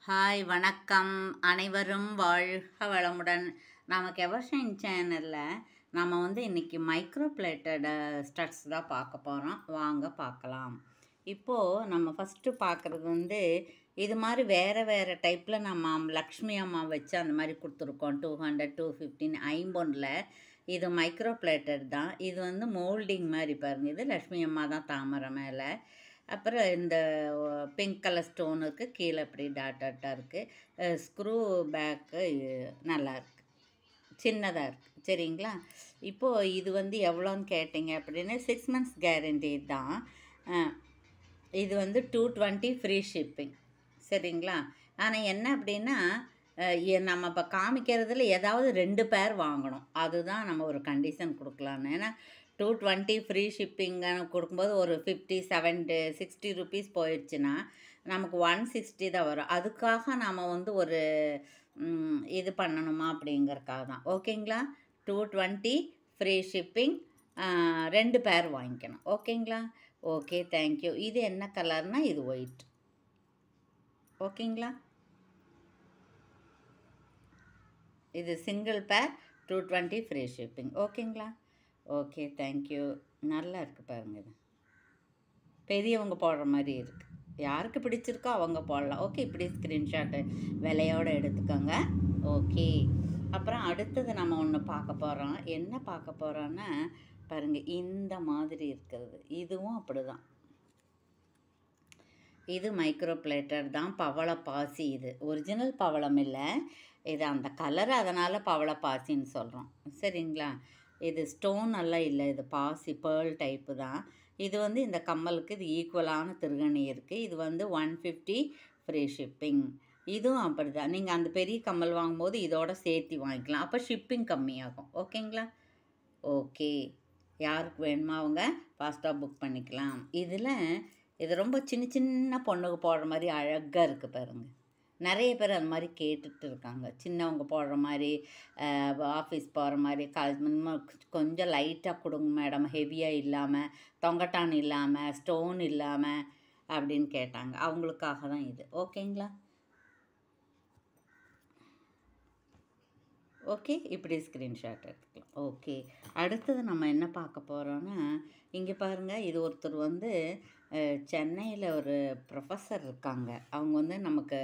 Hi வணக்கம் அனைவரும் வாழ்க வளமுடன். நமக்கு எவர்ஷைன் சேனலில் நம்ம இன்றைக்கி மைக்ரோ பிளேட்டட் ஸ்டட்ஸ் தான் பார்க்க போகிறோம். வாங்க பார்க்கலாம். இப்போது நம்ம ஃபஸ்ட்டு பார்க்குறது இது மாதிரி வேறு டைப்பில் நம்ம லக்ஷ்மி அம்மா வச்சு அந்த மாதிரி கொடுத்துருக்கோம். 200 215 ஐம்பொன்னில் இது மைக்ரோ பிளேட்டட் தான். இது மோல்டிங் மாதிரி பாருங்கள். இது லக்ஷ்மி அம்மா தான் தாமரை மேலே. அப்புறம் இந்த பிங்க் கலர் ஸ்டோன் இருக்குது. கீழே இப்படி டாட்டாக இருக்குது. ஸ்க்ரூ பேக்கு நல்லாயிருக்கு, சின்னதாக இருக்குது. சரிங்களா? இப்போது இது எவ்வளோன்னு கேட்டிங்க அப்படின்னா 6 months கேரண்டி தான். இது 220 ஃப்ரீ ஷிப்பிங். சரிங்களா? ஆனால் என்ன அப்படின்னா நம்ம இப்போ காமிக்கிறதுல ஏதாவது 2 பேர் வாங்கணும். அதுதான் நம்ம ஒரு கண்டிஷன் கொடுக்கலான்னு. ஏன்னா 220 ஃப்ரீ ஷிப்பிங்னு கொடுக்கும்போது ஒரு 50 70 60 ருபீஸ் போயிடுச்சுன்னா நமக்கு 160 தான் வரும். அதுக்காக நாம் ஒரு இது பண்ணணுமா அப்படிங்கிறக்காக தான். ஓகேங்களா? 220 ஃப்ரீ ஷிப்பிங், 2 பேர் வாங்கிக்கணும். ஓகேங்களா? Okay, thank you. இது என்ன கலர்னால் இது ஒயிட். ஓகேங்களா? இது சிங்கிள் பேர் 220 ஃப்ரீ ஷிப்பிங். ஓகேங்களா? Okay, thank you. நல்லா இருக்குது பாருங்கள். இது பெரியவங்க போடுற மாதிரி இருக்குது. யாருக்கு பிடிச்சிருக்கோ அவங்க போடலாம். ஓகே, இப்படி ஸ்க்ரீன்ஷாட்டு விலையோடு எடுத்துக்கோங்க. ஓகே, அப்புறம் அடுத்தது நம்ம ஒன்று பார்க்க போகிறோம். என்ன பார்க்க போகிறோன்னா பாருங்கள், இந்த மாதிரி இருக்கிறது. இதுவும் அப்படி தான். இது மைக்ரோ பிளேட்டர் தான். பவள பாசி. இது ஒரிஜினல் பவளம் இல்லை, இது அந்த கலர், அதனால் பவள பாசின்னு சொல்கிறோம். சரிங்களா? இது ஸ்டோன் எல்லாம் இல்லை, இது பாசி பேர்ல் டைப்பு தான். இது இந்த கம்மலுக்கு இது ஈக்குவலான திருகணி இருக்குது. இது 150 ஃப்ரீ ஷிப்பிங். இதுவும் அப்படி தான். நீங்கள் அந்த பெரிய கம்மல் வாங்கும்போது இதோட சேர்த்து வாங்கிக்கலாம். அப்போ ஷிப்பிங் கம்மியாகும். ஓகேங்களா? ஓகே, யாருக்கு வேணுமோ அவங்க ஃபாஸ்ட்டாக புக் பண்ணிக்கலாம். இது ரொம்ப சின்ன பொண்ணுக்கு போடுற மாதிரி அழகாக இருக்குது பாருங்கள். நிறைய பேர் அந்த மாதிரி கேட்டுட்டு இருக்காங்க. சின்னவங்க போடுற மாதிரி, ஆஃபீஸ் போகிற மாதிரி, காலேஜ் கொஞ்சம் லைட்டாக கொடுங்க மேடம், ஹெவியாக இல்லாமல், தொங்கட்டான் இல்லாமல், ஸ்டோன் இல்லாமல் அப்படின்னு கேட்டாங்க. அவங்களுக்காக தான் இது. ஓகேங்களா? ஓகே, இப்படி ஸ்க்ரீன்ஷாட் எடுத்துக்கலாம். ஓகே, அடுத்தது நம்ம என்ன பார்க்க போகிறோன்னா, இங்கே பாருங்கள். இது ஒருத்தர் சென்னையில் ஒரு ப்ரொஃபஸர் இருக்காங்க. அவங்க நமக்கு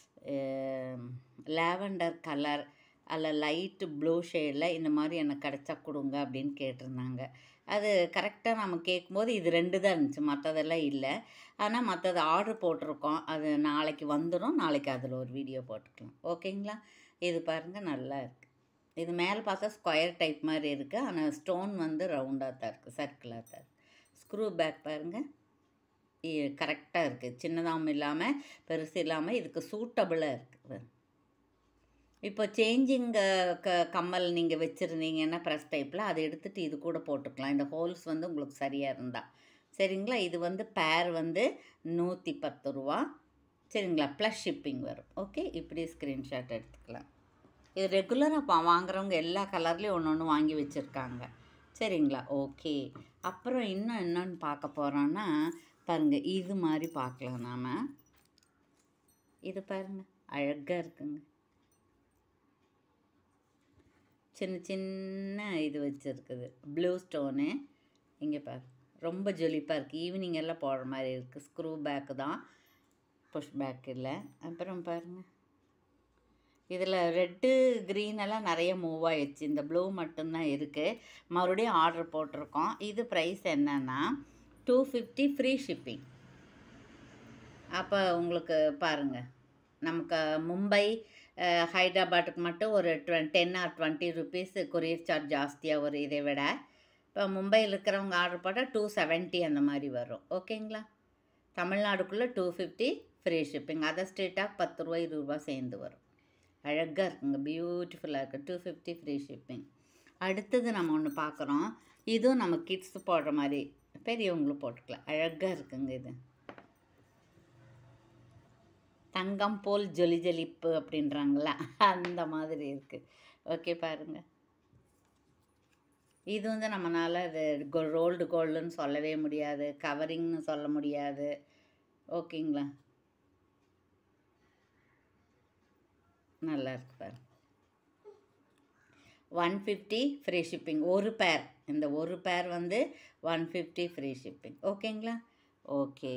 லாவெண்டர் கலர் அல்ல லைட்டு ப்ளூ ஷேடில் இந்த மாதிரி எனக்கு கிடச்சா கொடுங்க அப்படின்னு கேட்டிருந்தாங்க. அது கரெக்டாக நம்ம கேட்கும்போது இது 2 தான் இருந்துச்சு, மற்றதெல்லாம் இல்லை. ஆனால் மற்றது ஆர்டர் போட்டிருக்கோம். அது நாளைக்கு வந்துடும். நாளைக்கு அதில் ஒரு வீடியோ போட்டுக்கலாம். ஓகேங்களா? இது பாருங்கள், நல்லா இருக்குது. இது மேலே பார்த்தா ஸ்கொயர் டைப் மாதிரி இருக்குது, ஆனால் ஸ்டோன் ரவுண்டாக தான் இருக்குது, சர்க்கிளாக தான் இருக்குது. ஸ்க்ரூ பேக் பாருங்கள், கரெக்டாக இருக்குது. சின்னதாகவும் இல்லாமல் பெருசு இல்லாமல் இதுக்கு சூட்டபுளாக இருக்குது. இப்போ சேஞ்சிங் கம்மல் நீங்கள் வச்சுருந்தீங்கன்னா ப்ரெஸ் டைப்பில் அதை எடுத்துகிட்டு இது கூட போட்டுக்கலாம். இந்த ஹோல்ஸ் உங்களுக்கு சரியாக இருந்தால். சரிங்களா? இது பேர் 110 ரூபா. சரிங்களா? ப்ளஸ் ஷிப்பிங் வரும். ஓகே, இப்படி ஸ்க்ரீன்ஷாட் எடுத்துக்கலாம். இது ரெகுலராக வாங்குறவங்க எல்லா கலர்லேயும் ஒன்று வாங்கி வச்சுருக்காங்க. சரிங்களா? ஓகே, அப்புறம் என்னன்னு பார்க்க போகிறோன்னா பாருங்கள், இது மாதிரி பார்க்கலாம் நாம். இது பாருங்கள், அழகாக இருக்குங்க. சின்ன இது வச்சுருக்குது, ப்ளூ ஸ்டோனு. இங்கே பாரு, ரொம்ப ஜொலிப்பாக இருக்குது. ஈவினிங் எல்லாம் போடுற மாதிரி இருக்குது. ஸ்க்ரூ பேக்கு தான், புஷ் பேக் இல்லை. அப்புறம் பாருங்கள், இதில் ரெட்டு க்ரீனெல்லாம் நிறைய மூவ் ஆகிடுச்சு. இந்த ப்ளூ மட்டும்தான் இருக்குது. மறுபடியும் ஆர்டர் போட்டிருக்கோம். இது ப்ரைஸ் என்னன்னா 250 ஃப்ரீ ஷிப்பிங். அப்போ உங்களுக்கு பாருங்கள், நமக்கு மும்பை ஹைதராபாத்துக்கு மட்டும் ஒரு 10 or 20 ருபீஸ் கொரியர் சார்ஜ் ஜாஸ்தியாக வரும் இதை விட. இப்போ மும்பையில் இருக்கிறவங்க ஆர்டர் போட்டால் 270 அந்த மாதிரி வரும். ஓகேங்களா? தமிழ்நாடுக்குள்ளே 250 ஃப்ரீ ஷிப்பிங். அதர் ஸ்டேட்டாக 10 ரூபா 20 ரூபா சேர்ந்து வரும். அழகாக இருக்குங்க, பியூட்டிஃபுல்லாக இருக்குது. 250 ஃப்ரீ ஷிப்பிங். அடுத்தது நம்ம ஒன்று பார்க்குறோம். இதுவும் நம்ம கிட்ஸ் போடுற மாதிரி, பெரியவங்களும் போட்டுக்கலாம். அழகாக இருக்குங்க. இது தங்கம் போல் ஜொலி ஜொலிப்பு அப்படின்றாங்களா, அந்த மாதிரி இருக்குது. ஓகே, பாருங்கள். இது நம்மளால் இது ரோல்டு கோல்டுன்னு சொல்லவே முடியாது, கவரிங்னு சொல்ல முடியாது. ஓகேங்களா? நல்லா இருக்கு பாருங்க. 150 ஃப்ரீ ஷிப்பிங். ஒரு பேர், இந்த ஒரு பேர் வந்து 150 ஃப்ரீ ஷிப்பிங். ஓகேங்களா? ஓகே.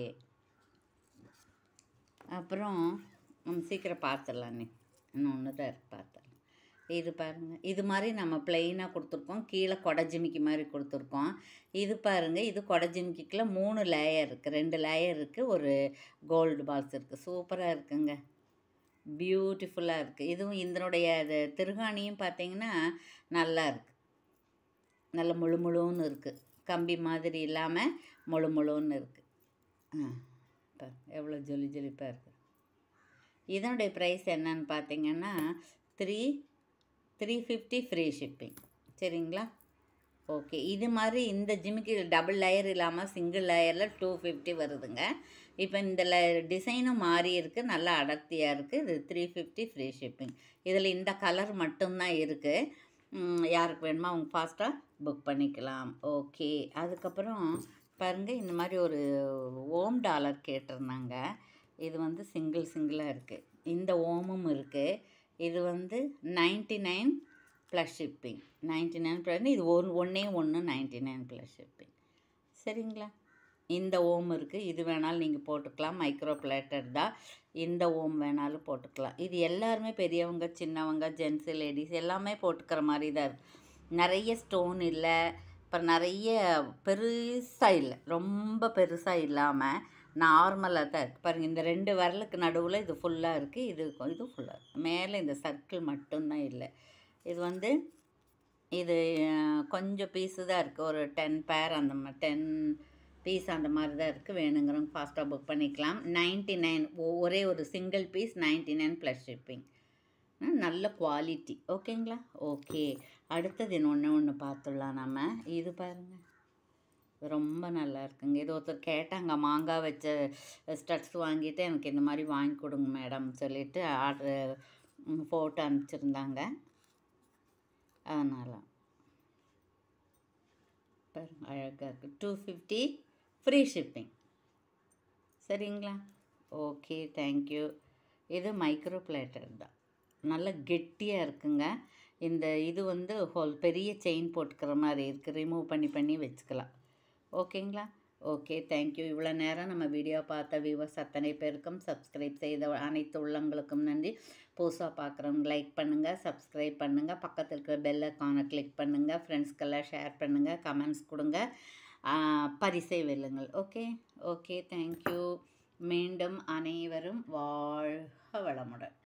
அப்புறம் சீக்கிரம் பார்த்துடலாம். நீ இன்னும் ஒன்று தான் இருக்குது, பார்த்துடலாம். இது பாருங்கள், இது மாதிரி நம்ம ப்ளெயினாக கொடுத்துருக்கோம். கீழே கொடை ஜிமிக்கி மாதிரி கொடுத்துருக்கோம். இது பாருங்கள், இது கொடை ஜிமிக்கிக்குள்ள 3 லேயர் இருக்குது, 2 லேயர் இருக்குது, ஒரு கோல்டு பால்ஸ் இருக்குது. சூப்பராக இருக்குங்க, பியூட்டிஃபுல்லாக இருக்குது. இதுவும் இதனுடைய திருகாணியும் பார்த்தீங்கன்னா நல்லா இருக்குது. நல்ல முழு முழுன்னு இருக்குது, கம்பி மாதிரி இல்லாமல் முழு முழுன்னு இருக்குது. எவ்வளோ ஜொலி ஜொலிப்பாக இருக்குது. இதனுடைய ப்ரைஸ் என்னன்னு பார்த்தீங்கன்னா 350 ஃப்ரீ ஷிப்பிங். சரிங்களா? ஓகே. இது மாதிரி இந்த ஜிமிக்கி டபுள் லேயர் இல்லாமல் சிங்கிள் லேயரில் 250 வருதுங்க. இப்போ இந்த டிசைனும் மாறி இருக்குது, நல்லா அடர்த்தியாக இருக்குது. இது 350 ஃப்ரீ ஷிப்பிங். இதில் இந்த கலர் மட்டும்தான் இருக்குது. யாருக்கு வேணுமோ அவங்க ஃபாஸ்ட்டாக புக் பண்ணிக்கலாம். ஓகே. அதுக்கப்புறம் பாருங்கள், இந்த மாதிரி ஒரு ஓம் டாலர் கேட்டிருந்தாங்க. இது வந்து சிங்கிளாக இருக்குது. இந்த ஓமும் இருக்குது. இது வந்து 99 ப்ளஸ் ஷிப்பிங். 99 ப்ளஸ், இது ஒன்றே 99 ப்ளஸ் ஷிப்பிங். சரிங்களா? இந்த ஓம் இருக்குது. இது வேணாலும் நீங்கள் போட்டுக்கலாம், மைக்ரோ பிளேட்டட் தான். இந்த ஓம் வேணாலும் போட்டுக்கலாம். இது எல்லாருமே பெரியவங்க, சின்னவங்க, ஜென்ஸு, லேடிஸ் எல்லாமே போட்டுக்கிற மாதிரி தான் இருக்குது. நிறைய ஸ்டோன் இல்லை, அப்புறம் நிறைய பெருசாக இல்லை, ரொம்ப பெருசாக இல்லாமல் நார்மலாக தான் இருக்குது. பாருங்கள், இந்த 2 விரலுக்கு நடுவில் இது ஃபுல்லாக இருக்குது, இது ஃபுல்லாக இருக்குது. மேலே இந்த சர்க்கிள் மட்டும்தான் இல்லை. இது வந்து இது கொஞ்சம் பீஸு தான் இருக்குது, ஒரு 10 பேர் அந்த மாதிரி 10 பீஸ் அந்த மாதிரி தான் இருக்குது. வேணுங்கிறவங்க ஃபாஸ்ட்டாக புக் பண்ணிக்கலாம். 99, ஒரே ஒரு சிங்கிள் பீஸ் 99 ப்ளஸ் ஷிப்பிங். நல்ல குவாலிட்டி. ஓகேங்களா? ஓகே. அடுத்தது ஒன்று பார்த்துடலாம் நம்ம. இது பாருங்கள், ரொம்ப நல்லா இருக்குங்க. இது ஒருத்தர் கேட்டாங்க, மாங்காய் வச்ச ஸ்டட்ஸ் வாங்கிட்டு எனக்கு இந்த மாதிரி வாங்கி கொடுங்க மேடம் சொல்லிவிட்டு ஆர்டர் ஃபோட்டோ அனுப்பிச்சிருந்தாங்க. அதனால் பாருங்கள், அழகாக இருக்குது. 250 ஃப்ரீ ஷிப்பிங். சரிங்களா? Okay, thank you. இது மைக்ரோ பிளேட்டர் தான், நல்ல கெட்டியாக இருக்குங்க. இந்த இது வந்து பெரிய செயின் போட்டுக்கிற மாதிரி இருக்குது, ரிமூவ் பண்ணி வச்சுக்கலாம். ஓகேங்களா? Okay, thank you. இவ்வளோ நேரம் நம்ம வீடியோ பார்த்த வியூவர்ஸ் அத்தனை பேருக்கும், சப்ஸ்கிரைப் செய்த அனைத்து உள்ளங்களுக்கும் நன்றி. புதுசாக பார்க்குறவங்க லைக் பண்ணுங்கள், சப்ஸ்கிரைப் பண்ணுங்கள், பக்கத்தில் இருக்கிற பெல் ஐகானை கிளிக் பண்ணுங்கள், ஃப்ரெண்ட்ஸ்க்கெல்லாம் ஷேர் பண்ணுங்கள், கமெண்ட்ஸ் கொடுங்க, பரிசை வெல்லுங்கள். Okay okay, thank you. மீண்டும் அனைவரும் வாழ்க வளமுடன்.